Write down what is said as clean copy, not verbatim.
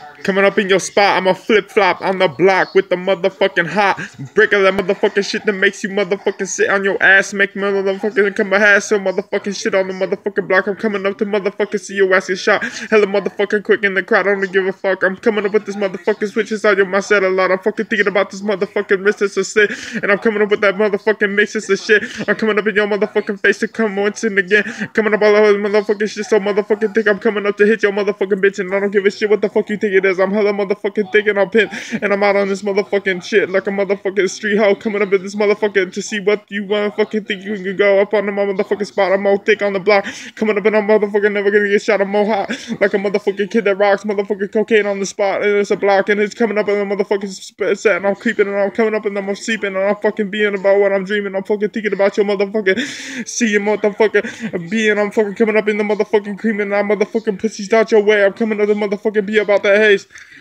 Coming up in your spot, I'm a flip-flop on the block with the motherfucking hot brick of that motherfucking shit that makes you motherfucking sit on your ass, make motherfucking come ahead, so motherfucking shit on the motherfucking block. I'm coming up to motherfucking see your ass get shot. Hella motherfucking quick in the crowd, I don't give a fuck. I'm coming up with this motherfucking switch inside your mouth, said a lot. I'm fucking thinking about this motherfucking wrist, it's a shit. And I'm coming up with that motherfucking mix, it's a shit. I'm coming up in your motherfucking face to come once and again. Coming up all over the motherfucking shit, so motherfucking think I'm coming up to hit your motherfucking bitch, and I don't give a shit what the fuck you think it is. I'm hella motherfucking thinking I'm pin, and I'm out on this motherfucking shit like a motherfucking street hoe. Coming up in this motherfucking to see what you motherfucking think you can go up on the motherfucking spot. I'm more thick on the block. Coming up and I'm motherfucking never gonna get shot. I'm more hot like a motherfucking kid that rocks motherfucking cocaine on the spot, and it's a block, and it's coming up in the motherfucking set, and I'm creeping, and I'm coming up, and I'm sleeping, and I'm fucking being about what I'm dreaming. I'm fucking thinking about your motherfucking seeing motherfucking being. I'm fucking coming up in the motherfucking creaming, and I'm motherfucking pussies out your way. I'm coming up the motherfucking be about that haze.